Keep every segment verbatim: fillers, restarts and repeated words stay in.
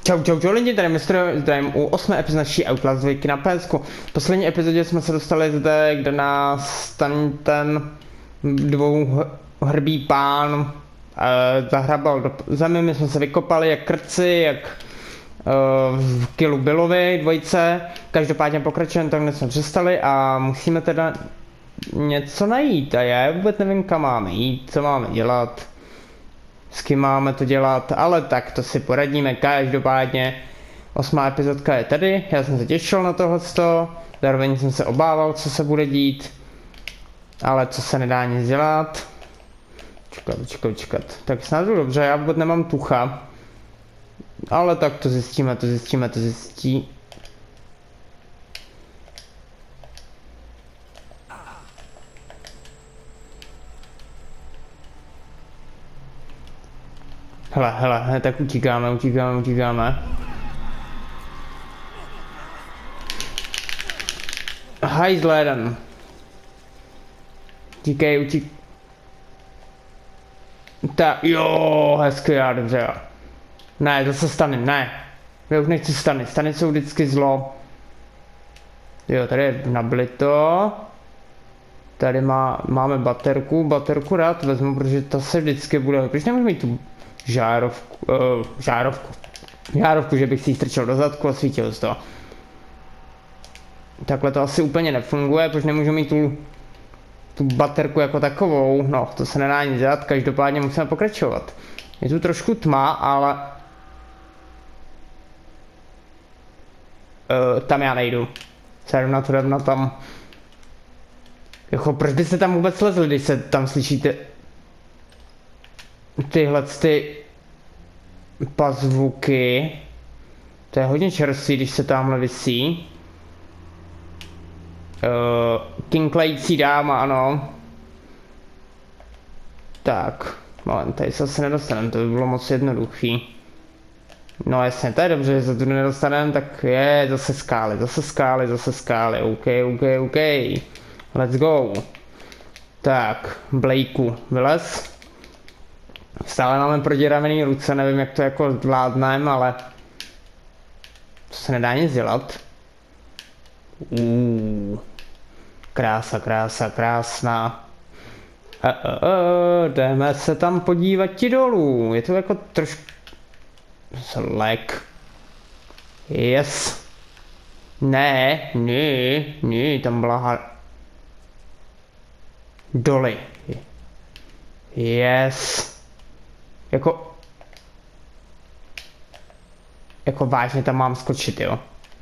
Čau, čau, čau lidi, tady mistr zdravím u osmé epizody naší Outlast dva na P S ku. V poslední epizodě jsme se dostali zde, kde nás ten, ten dvou hrbý pán e, zahrabal do zemi, my jsme se vykopali jak krci, jak e, v Killu Billovi dvojce. Každopádně pokračujeme tam, kde jsme přestali a musíme teda něco najít a já vůbec nevím, kam máme jít, co máme dělat. S kým máme to dělat, ale tak to si poradíme. Každopádně osmá epizodka je tady, já jsem se těšil na tohleto, zároveň jsem se obával, co se bude dít, ale co se nedá nic dělat. Čekat, čekat, čekat. Tak snad jdu dobře, já vůbec nemám tucha, ale tak to zjistíme, to zjistíme, to zjistí. Hele, hele, tak utíkáme, utíkáme, utíkáme. Hajzle jeden. Utíkej, utík... Ta, jo, hezky, já, dobře, já. Ne, zase stany, ne. Já už nechci stany, stany jsou vždycky zlo. Jo, tady je nablito. Tady má, máme baterku, baterku rád vezmu, protože ta se vždycky bude, proč nemůžu mít tu žárovku, uh, žárovku, žárovku, že bych si ji strčil do zadku a svítil z toho. Takhle to asi úplně nefunguje, protože nemůžu mít tu, tu baterku jako takovou, no to se nedá nic dělat, každopádně musíme pokračovat. Je tu trošku tma, ale uh, tam já nejdu. Sedu na to, jdem na tam. Jako, proč byste tam vůbec lezli, když se tam slyšíte tyhle ty pazvuky. To je hodně čerstvý, když se tamhle visí. Uh, Kinklající dáma, ano. Tak, moment, tady se asi nedostaneme, to by bylo moc jednoduchý. No jasně, to je dobře, že se tu nedostaneme, tak je, zase skály, zase skály, zase skály, ok, ok, ok. Let's go. Tak, Blakeu, vylez. Stále máme proděravený ruce, nevím, jak to jako zvládneme, ale to se nedá nic dělat. Uuu. Krása, krása, krásná. Uh, uh, uh, jdeme se tam podívat ti dolů. Je to jako trošku... Slek. Yes. Ne, ne, ne, tam byla ha... Doly. Yes. Jako... Jako vážně tam mám skočit, jo?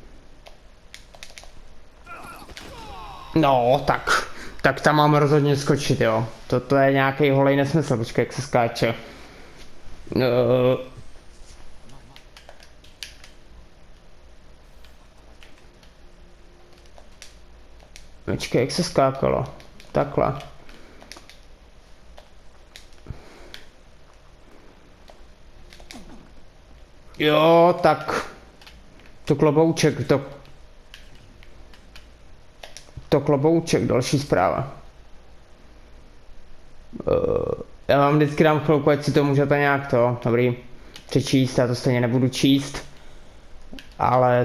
No, tak. Tak tam mám rozhodně skočit, jo? Toto je nějaký holej nesmysl, počkej, jak se skáče. Uh... Počkej, jak se skákalo? Takhle. Jo, tak. To klobouček, to... To klobouček, další zpráva. Uh, já vám vždycky dám chvilku, ať si to můžete nějak to, dobrý, přečíst, já to stejně nebudu číst. Ale...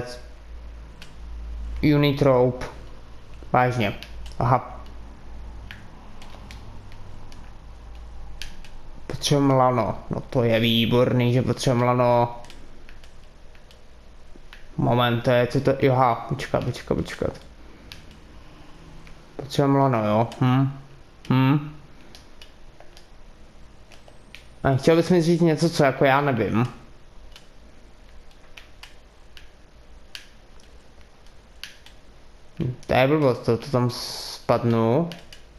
Unitrope. Vážně. Aha. Potřebujeme lano. No to je výborný, že potřebujeme lano. Moment, to je, co to... Joha, počkat, počkat, počkat. Potřebujeme lano, jo? Hm? Hm? A chtěl bys mi říct něco, co jako já nevím. To je blbost, to, to tam spadnu.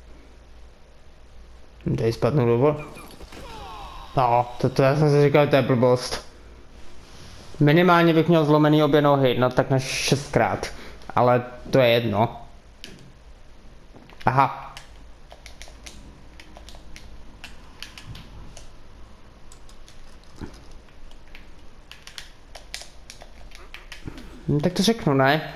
Tady spadnu do vody. No, to, to já jsem si říkal, to je blbost. Minimálně bych měl zlomený obě nohy, no tak na šestkrát. Ale to je jedno. Aha. No tak to řeknu, ne?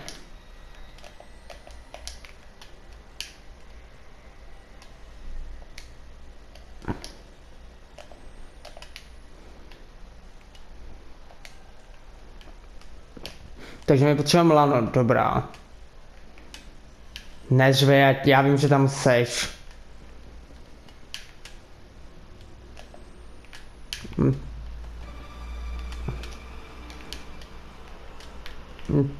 Takže my potřebujeme lano, dobrá. Neřve, já, já vím, že tam seš. Hm. Hm,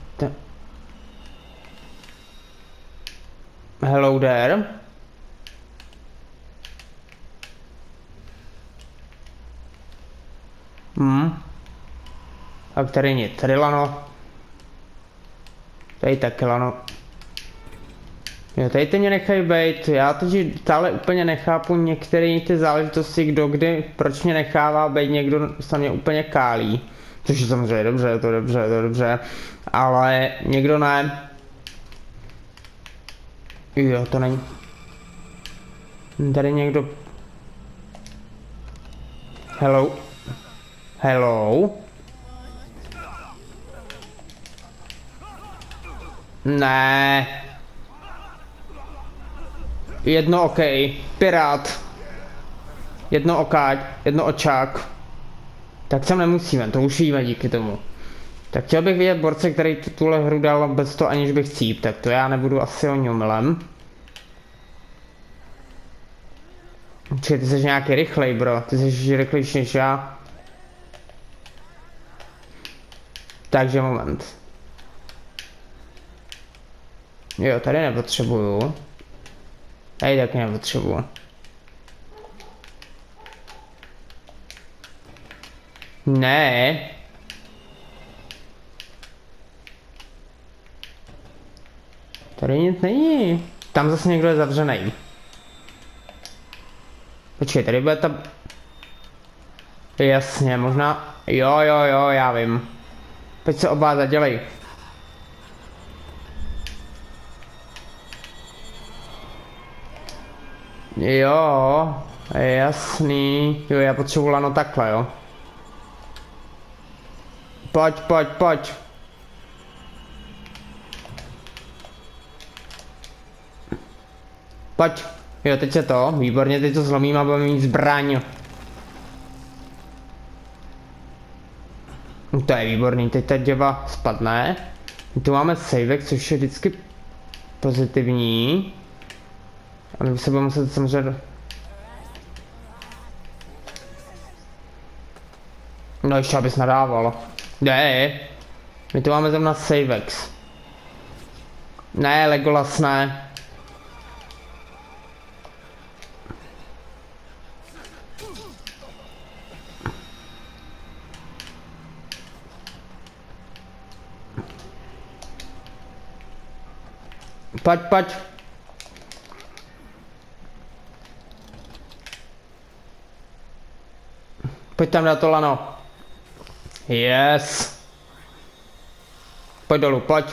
hello there. Hm. A tady nic, tady lano. Tady taky lano. Jo, tady ty mě nechají být, já teď stále úplně nechápu některé ty záležitosti, kdo kdy, proč mě nechává být někdo, se mě úplně kálí. Což je samozřejmě dobře, to je dobře, to je dobře, ale někdo ne. Jo, to není. Tady někdo... Hello. Hello. Ne. Jedno OK. Pirát. Jedno okáť. Jedno očák. Tak sem nemusíme, to už víme díky tomu. Tak chtěl bych vidět borce, který tuhle hru dal bez toho, aniž bych cíp, tak to já nebudu asi o něm. Určitě ty jsi nějaký rychlej, bro, ty jsi rychlejší než já. Takže moment. Jo, tady nepotřebuju. Tady taky nepotřebuju. Ne. Tady nic není. Tam zase někdo je zavřený. Počkej, tady bude ta... Jasně, možná... Jo, jo, jo, já vím. Pojď se obázat, dělej. Jo, jasný. Jo, já potřebuji lano takhle, jo. Pojď, pojď, pojď. Pojď. Jo, teď je to. Výborně, teď to zlomím a budeme mít zbraň. To je výborný, teď ta děva spadne. Tu máme savek, což je vždycky pozitivní. A my se budeme muset samozřejmě... No ještě abys nadával. Ne, my tu máme zrovna savex. Ne, Legolas ne. Pojď, pojď. Pojď tam na to lano. Yes. Pojď dolů, pojď.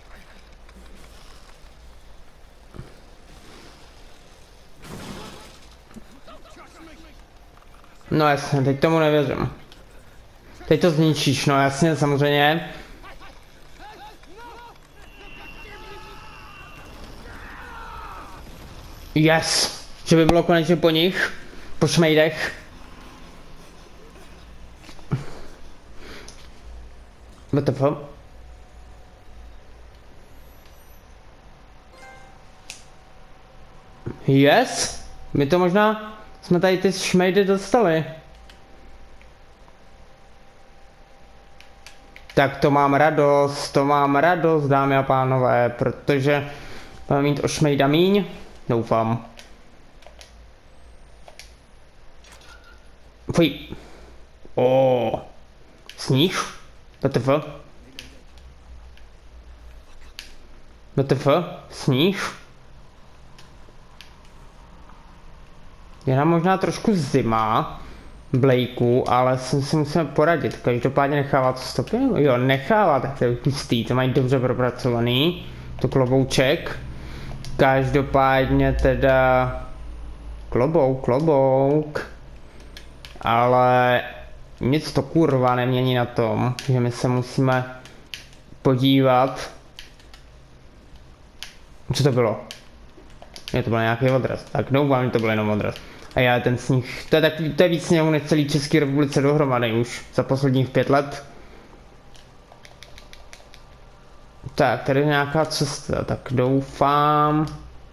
No jasně, teď tomu nevěřím. Teď to zničíš, no jasně, samozřejmě. Yes. Že by bylo konečně po nich. Po šmejdech. W T F? Yes? My to možná jsme tady ty šmejdy dostali. Tak to mám radost, to mám radost, dámy a pánové, protože budeme mít o šmejda míň, doufám. Fuj. O, sníh? W T F? W T F? Sníh? Je nám možná trošku zima, Blakeu, ale si, si musíme poradit. Každopádně nechává to stopy? Jo, nechává, tak to je pustý, to mají dobře propracovaný. To klobouček. Každopádně teda... Klobouk, klobouk. Ale... Nic to kurva nemění na tom, že my se musíme podívat. Co to bylo? Je to byl nějaký odraz. Tak doufám, to byl jenom odraz. A já ten sníh, to je, tak, to je víc sněhu než celý České republice dohromady už za posledních pět let. Tak, tady je nějaká cesta, tak doufám.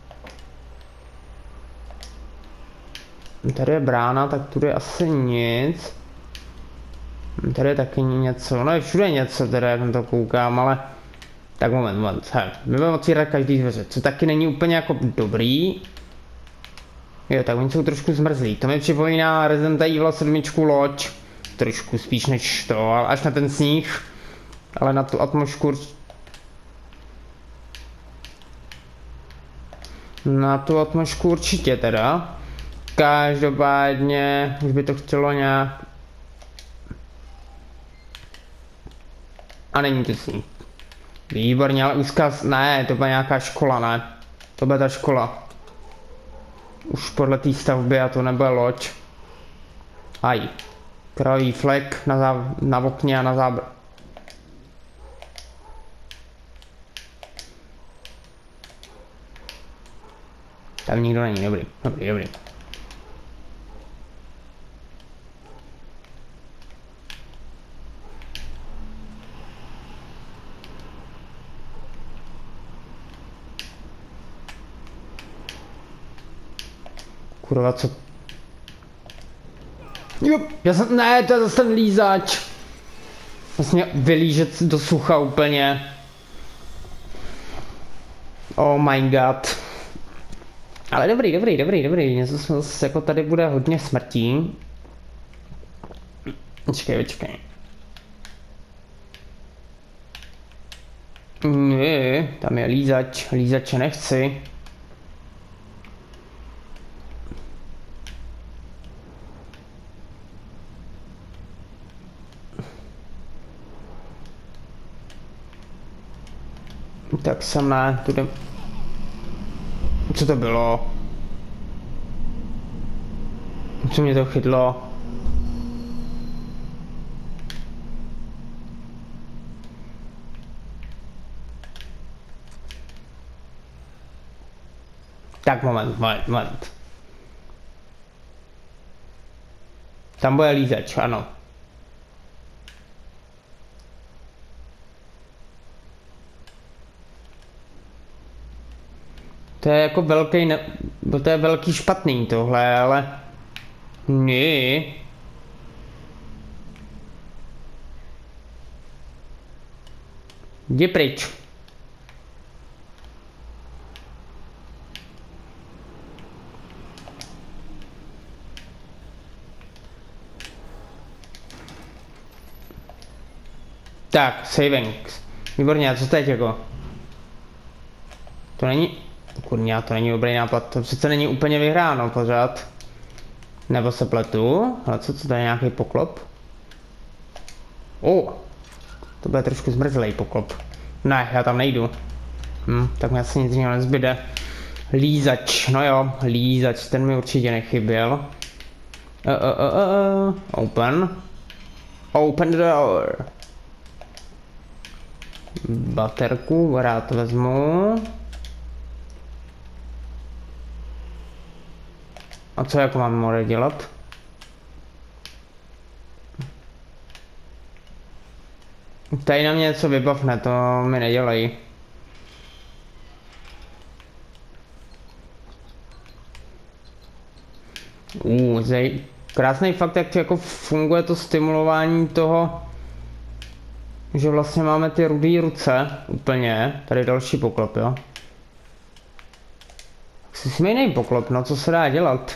Tady je brána, tak tu je asi nic. Tady je taky něco, no je všude něco, teda jak na to koukám, ale... Tak moment, moment, he, my budeme otvírat každý dveře, co taky není úplně jako dobrý. Jo, tak oni jsou trošku zmrzlí, to mi připomíná Resident Evil sedm loď. Trošku spíš než to, ale až na ten sníh. Ale na tu atmosféru... Na tu atmosféru určitě teda. Každopádně už by to chtělo nějak... A není to sníh. Výborně, ale úzká... Ne, to byla nějaká škola, ne. To byla ta škola. Už podle té stavby a to nebude loď. Aj. Krvavý flek na, zá... na okně a na zábr... Tam nikdo není, dobrý, dobrý, dobrý. Kurva, co? Jo, já jsem, ne, to je zase ten lízač. Vlastně vylížet do sucha úplně. Oh my god. Ale dobrý, dobrý, dobrý, dobrý, něco jsme zase, jako tady bude hodně smrtí. Počkej, počkej. Ne, tam je lízač, lízače nechci. Tak jsem ne, tu jdem. Co to bylo? Co mě to chytlo? Tak moment, moment, moment. Tam bude lízač, ano. To je jako velký, ne... to je velký špatný tohle, ale... Ne. Jdi pryč. Tak, savings. Výborně, a co teď jako? To není... Kurňa, to není dobrý nápad, to přece není úplně vyhráno pořád. Nebo se pletu, ale co to je, nějaký poklop? O, oh, to bude trošku zmrzlej poklop. Ne, já tam nejdu. Hm, tak mi asi nic jiného nezbyde. Lízač, no jo, lízač, ten mi určitě nechyběl. Uh, uh, uh, uh. Open. Open the door. Baterku, rád vezmu. A co jako mám more dělat? Tady na mě něco vybavne, to mi nedělají. Uh, zej... Krásný fakt, jak jako funguje to stimulování toho, že vlastně máme ty rudé ruce, úplně, tady další poklop, jo. Si smějnej poklop, no co se dá dělat?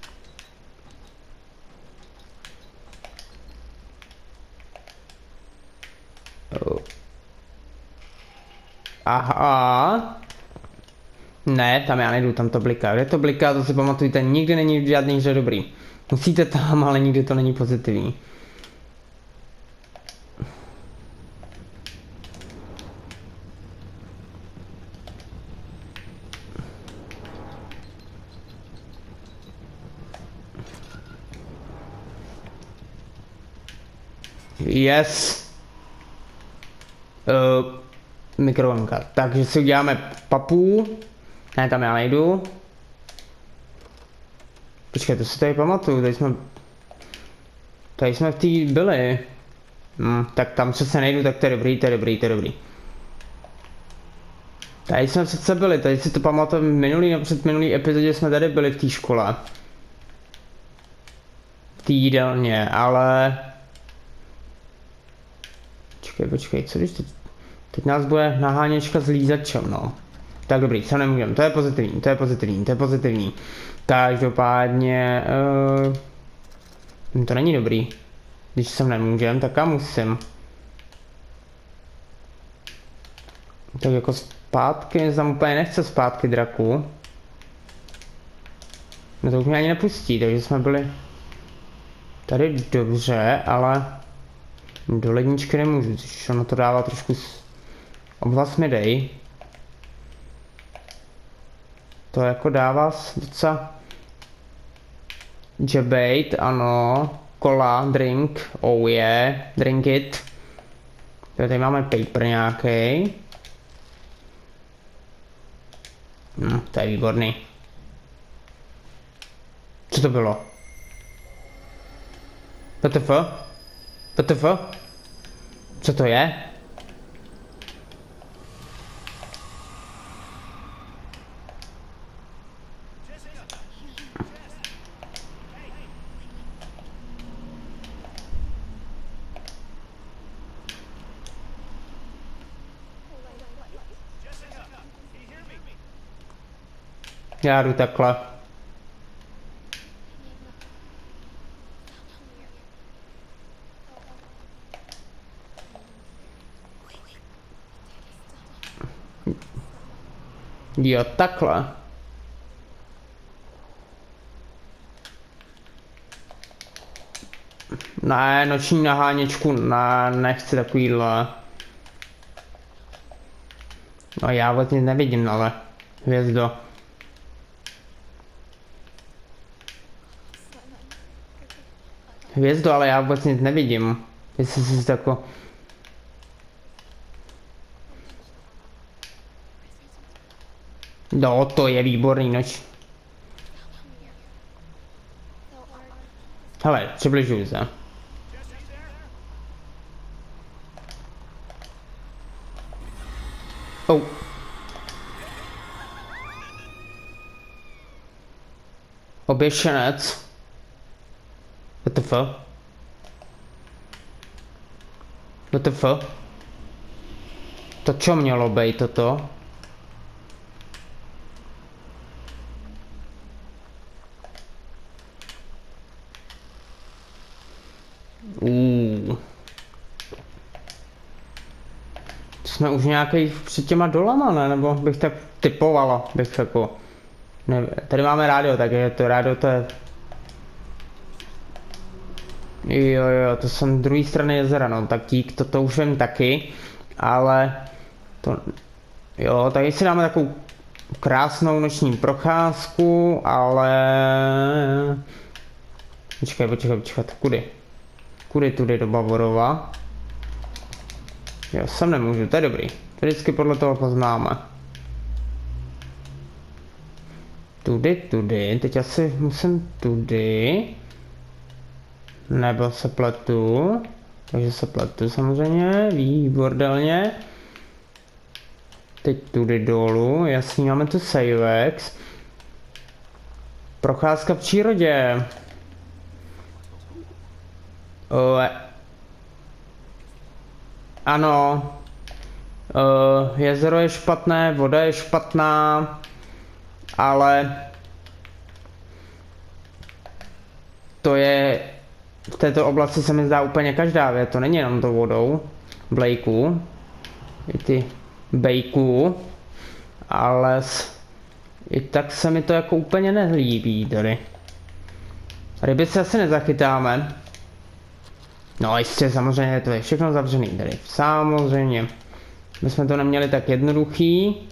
Aha. Ne, tam já nejdu, tam to bliká. Kde to bliká, to si pamatujte, nikdy není v žádný hře dobrý. Musíte tam, ale nikdy to není pozitivní. Yes. Uh, mikrovlnka. Takže si uděláme papu. Ne, tam já nejdu. Počkej, to si tady pamatuju, tady jsme... Tady jsme v té byli. Hmm, tak tam přece nejdu, tak to je dobrý, to je dobrý, to je dobrý. Tady jsme přece byli, tady si to pamatuju, v minulý nebo předminulý epizodě jsme tady byli v té škole. V té jídelně, ale... Počkej, počkej, co když teď... Teď nás bude naháněčka s lízačem, no. Tak dobrý, sem nemůžeme, to je pozitivní, to je pozitivní, to je pozitivní. Každopádně... Uh, to není dobrý. Když sem nemůžem, tak já musím. Tak jako zpátky, tam úplně nechce zpátky draku. No to už mě ani nepustí, takže jsme byli tady dobře, ale do ledničky nemůžu, což ono to dává trošku obvaz mi dej. To jako dává docela debate, ano, cola, drink, oh yeah, drink it. Tady máme paper nějaký. Hm, to je výborný. Co to bylo? W T F? W T F? Co to je? Já jdu takhle. Jo, takhle. Ne, noční naháněčku, ne, nechci takovýhle. No já vlastně nevidím, ale hvězdo. Hvězdo, ale já vůbec nic nevidím. Jestli jsi tako... No, to je výborný noč. Hele, přibližuju se. Oh. Oběšenec. W T F? W T F? To čo mělo být toto? Uuu. Jsme už nějaký před těma dolama, ne? Nebo bych tak typovala, bych jako... Ne, tady máme rádio, takže to rádio to je... Jo, jo, to jsem druhé strany jezera, no, tak dík, to, to už vím taky, ale to, jo, tady si dáme takovou krásnou noční procházku, ale, počkej, počkej, počkej, kudy, kudy tudy do Bavorova, jo, sem nemůžu, to je dobrý, to vždycky podle toho poznáme. Tudy, tudy, teď asi musím tudy. Nebo se pletu, takže se pletu samozřejmě, výbordelně. Teď tudy dolů, jasný, máme tu Savex. Procházka v přírodě. O, ano. O, jezero je špatné, voda je špatná, ale to je... V této oblasti se mi zdá úplně každá věc, to není jenom to vodou, Blakeu, i ty bejků, ale s, i tak se mi to jako úplně nelíbí tady. Ryby se asi nezachytáme. No jistě, samozřejmě, to je všechno zavřený tady, samozřejmě. My jsme to neměli tak jednoduchý.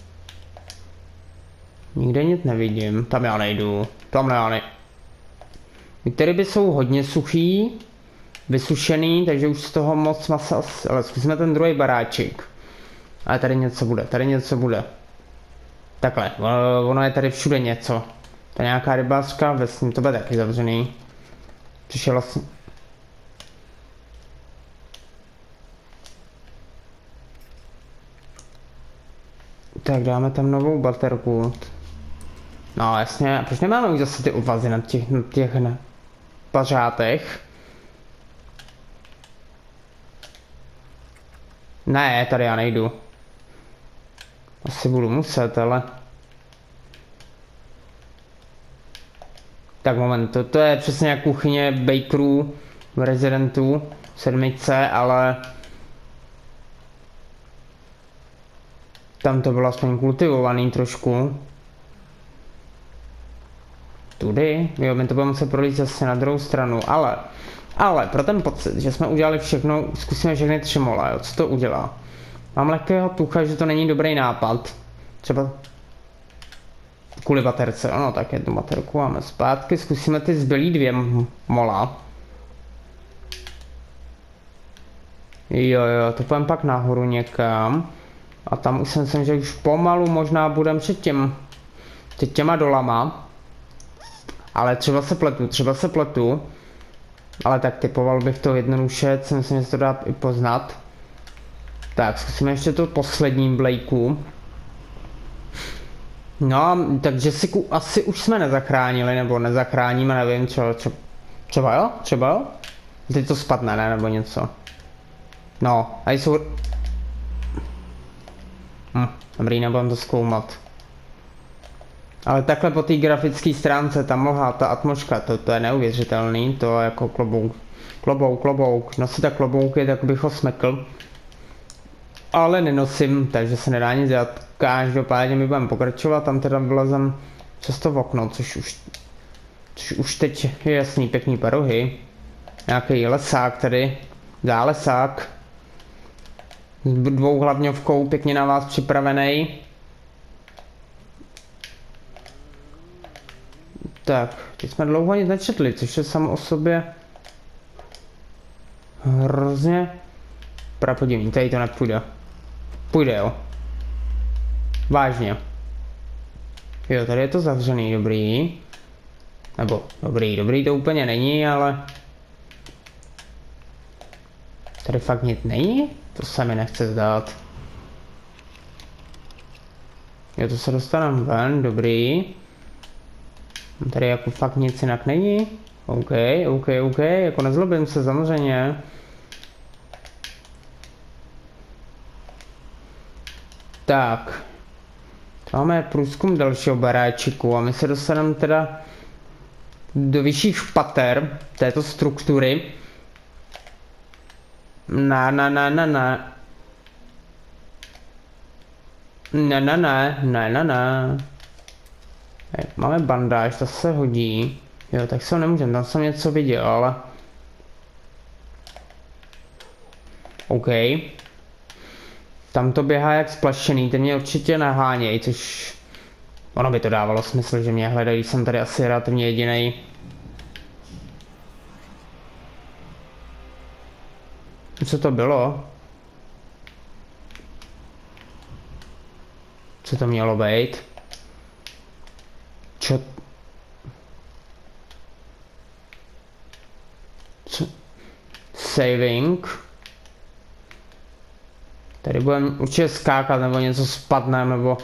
Nikde nic nevidím, tam já nejdu, tam já nejdu. Ty ryby jsou hodně suchý, vysušený, takže už z toho moc masa, ale zkusíme ten druhý baráček. Ale tady něco bude, tady něco bude. Takhle, ono je tady všude něco. To je nějaká rybářka, vesním, to bude taky zavřený. Což je vlastně... Tak dáme tam novou baterku. No jasně, proč nemáme už zase ty uvazy na těch, na těch ne, pařátech? Ne, tady já nejdu. Asi budu muset, ale... Tak moment, to, to je přesně jak kuchyně bakerů v Residentu sedmičce, ale... Tam to bylo aspoň kultivovaný trošku. Tudy, jo, my to budeme muset prolít zase na druhou stranu, ale... Ale pro ten pocit, že jsme udělali všechno, zkusíme všechny tři mole, jo, co to udělá? Mám lehkého tucha, že to není dobrý nápad. Třeba... Kvůli baterce, ano, tak jednu baterku máme zpátky, zkusíme ty zbylý dvě mola. Jo, jo, to půjdeme pak nahoru někam. A tam už si myslím, že už pomalu možná budeme před tím, před těma dolama. Ale třeba se pletu, třeba se pletu. Ale tak typoval bych to jednoduše, si myslím, že se to dá i poznat. Tak, zkusíme ještě to poslední Blakeu. No, takže si asi už jsme nezachránili, nebo nezachráníme, nevím, čo, čo, třeba jo, třeba jo? Teď to spadne, ne, nebo něco. No, a jsou... Hm, dobrý, nebudem to zkoumat. Ale takhle po té grafické stránce, ta mlha, ta atmosféra, to, to je neuvěřitelný, to je jako klobouk. Klobouk, klobouk, nosit tak klobouky, tak bych ho smekl. Ale nenosím, takže se nedá nic dělat. Každopádně my budeme pokračovat, tam teda vylezem často v okno, což už, což už teď je jasný, pěkný parohy. Nějaký lesák tady, dá lesák. S dvou hlavňovkou, pěkně na vás připravený. Tak, teď jsme dlouho nic nečetli, což je samo o sobě hrozně prapodivný, tady to nepůjde. Půjde, jo. Vážně. Jo, tady je to zavřený, dobrý. Nebo, dobrý, dobrý to úplně není, ale... Tady fakt nic není? To se mi nechce zdát. Jo, to se dostaneme ven, dobrý. Tady jako fakt nic jinak není. OK, OK, OK, jako nezlobím se samozřejmě. Tak. Máme průzkum dalšího baráčiku a my se dostaneme teda do vyšších pater této struktury. Na, na, na, na, na. Ne, ne, ne, ne, ne, ne. Máme bandáž, to se hodí. Jo, tak se ho nemůžem, tam jsem něco viděl, ale... OK. Tam to běhá jak splašený, ten mě určitě naháněj, což... Ono by to dávalo smysl, že mě hledají, jsem tady asi relativně jedinej. Co to bylo? Co to mělo být? Čo? Co? Saving. Tady budeme určitě skákat, nebo něco spadne, nebo...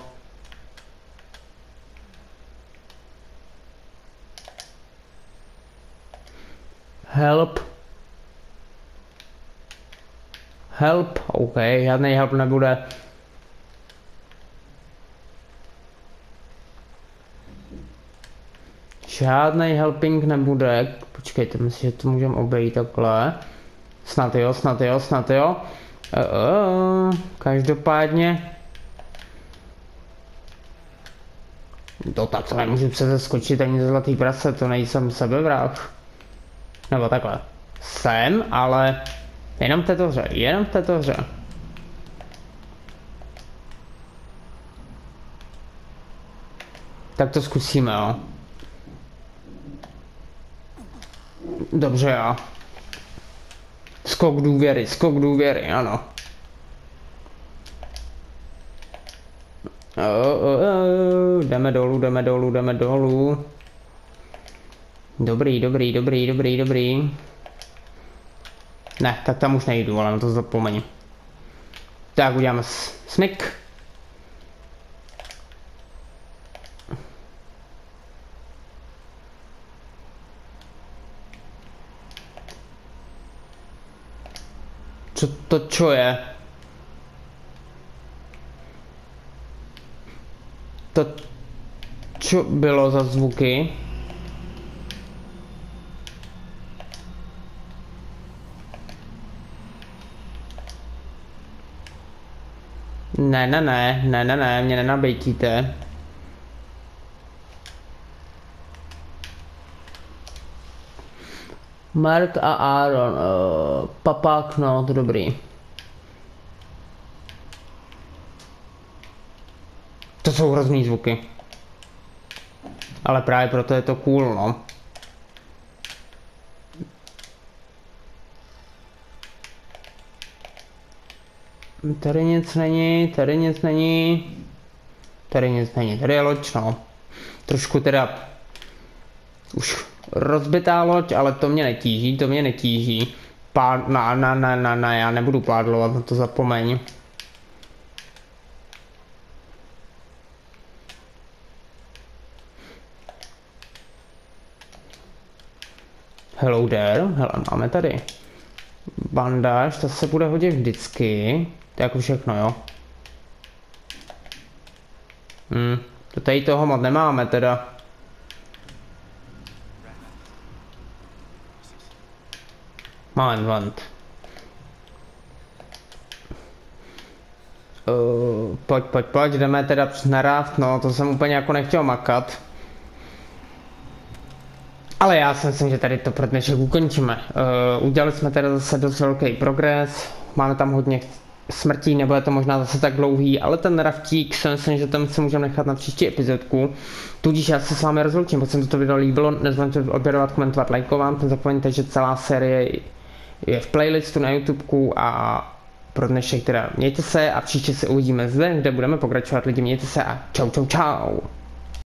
Help. Help, OK, žádný help nebude. Žádný helping nebude. Počkejte, myslím, že to můžeme obejít takhle. Snad jo, snad jo, snad jo. Uh, uh, každopádně. To tak to nemůžu přece skočit ani ze zlatý prase, to nejsem sebevrah. Nebo takhle. Jsem, ale jenom v této hře, jenom v této hře. Tak to zkusíme, jo. Dobře, jo. Skok důvěry, skok důvěry, ano. Oh, oh, oh. Jdeme dolů, jdeme dolů, jdeme dolů. Dobrý, dobrý, dobrý, dobrý, dobrý. Ne, tak tam už nejdu, ale na to zapomeň. Tak uděláme smyk. Co to čo je? To čo bylo za zvuky? Ne, ne, ne, ne, ne, ne, mě nenabejtíte. Mark a Aaron, uh, papák, no, to dobrý. To jsou hrozný zvuky. Ale právě proto je to cool, no. Tady nic není, tady nic není. Tady nic není, tady je loď, no. Trošku teda už rozbitá loď, ale to mě netíží, to mě netíží. Pá, na, na, na, na, na, já nebudu pládlovat, na to zapomeň. Hello there, hele, máme tady bandáž, to se bude hodit vždycky. To je jako všechno, jo. Hm, to tady toho moc nemáme teda. Moment. Uh, pojď, pojď, pojď, jdeme teda na raft, no, to jsem úplně jako nechtěl makat. Ale já si myslím, že tady to pro dnešek ukončíme. Uh, udělali jsme teda zase dost velký progres, máme tam hodně smrtí, nebude to možná zase tak dlouhý, ale ten raftík si myslím, že tam si můžeme nechat na příští epizodku. Tudíž já se s vámi rozloučím, pokud se mi toto video líbilo, nezapomeňte odběrovat, komentovat, lajkovat, nezapomeňte, že celá série je v playlistu na YouTubeku a pro dnešek teda mějte se a příště se uvidíme zde, kde budeme pokračovat lidi, mějte se a čau čau čau.